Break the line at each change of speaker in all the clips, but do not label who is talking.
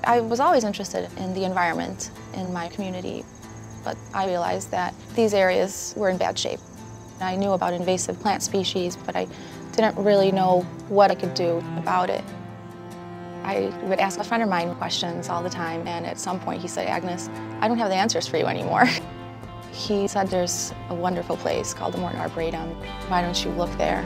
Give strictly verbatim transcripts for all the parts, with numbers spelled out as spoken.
I was always interested in the environment in my community, but I realized that these areas were in bad shape. I knew about invasive plant species, but I didn't really know what I could do about it. I would ask a friend of mine questions all the time, and at some point he said, "Agnes, I don't have the answers for you anymore." He said, "There's a wonderful place called the Morton Arboretum. Why don't you look there?"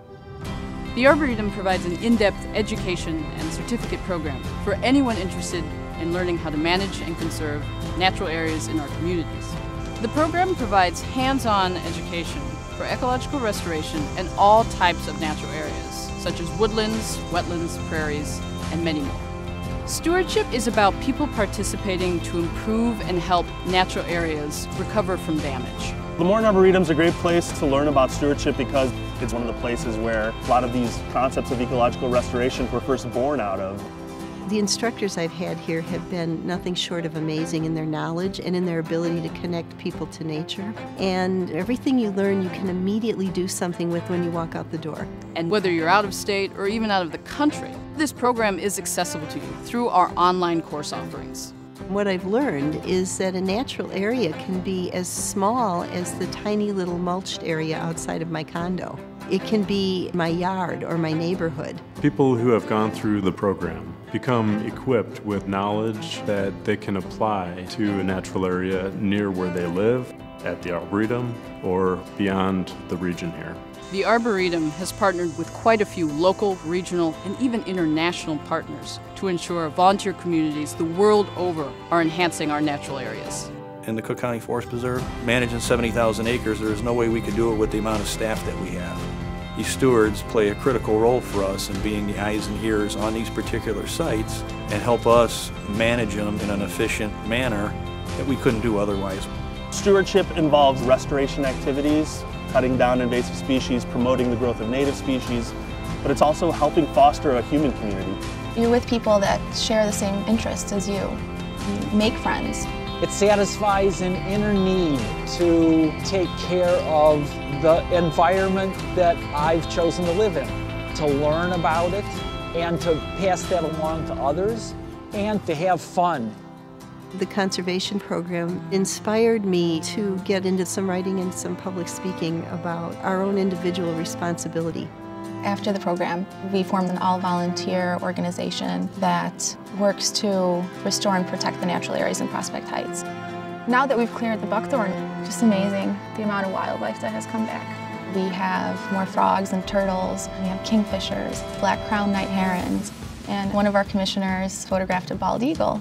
The Arboretum provides an in-depth education and certificate program for anyone interested in learning how to manage and conserve natural areas in our communities. The program provides hands-on education for ecological restoration and all types of natural areas, such as woodlands, wetlands, prairies, and many more. Stewardship is about people participating to improve and help natural areas recover from damage.
The Morton Arboretum is a great place to learn about stewardship because it's one of the places where a lot of these concepts of ecological restoration were first born out of.
The instructors I've had here have been nothing short of amazing in their knowledge and in their ability to connect people to nature. And everything you learn, you can immediately do something with when you walk out the door.
And whether you're out of state or even out of the country, this program is accessible to you through our online course offerings.
What I've learned is that a natural area can be as small as the tiny little mulched area outside of my condo. It can be my yard or my neighborhood.
People who have gone through the program become equipped with knowledge that they can apply to a natural area near where they live, at the Arboretum, or beyond the region here.
The Arboretum has partnered with quite a few local, regional, and even international partners to ensure volunteer communities the world over are enhancing our natural areas.
In the Cook County Forest Preserve, managing seventy thousand acres, there is no way we could do it with the amount of staff that we have. These stewards play a critical role for us in being the eyes and ears on these particular sites and help us manage them in an efficient manner that we couldn't do otherwise.
Stewardship involves restoration activities, cutting down invasive species, promoting the growth of native species, but it's also helping foster a human community.
You're with people that share the same interests as you. You make friends.
It satisfies an inner need to take care of the environment that I've chosen to live in, to learn about it and to pass that along to others and to have fun.
The conservation program inspired me to get into some writing and some public speaking about our own individual responsibility.
After the program, we formed an all-volunteer organization that works to restore and protect the natural areas in Prospect Heights. Now that we've cleared the buckthorn, just amazing the amount of wildlife that has come back. We have more frogs and turtles, we have kingfishers, black-crowned night herons, and one of our commissioners photographed a bald eagle.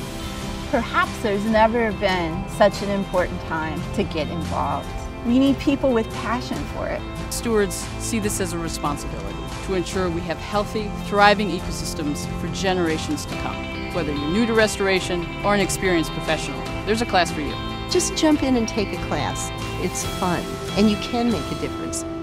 Perhaps there's never been such an important time to get involved. We need people with passion for it.
Stewards see this as a responsibility to ensure we have healthy, thriving ecosystems for generations to come. Whether you're new to restoration or an experienced professional, there's a class for you.
Just jump in and take a class. It's fun, and you can make a difference.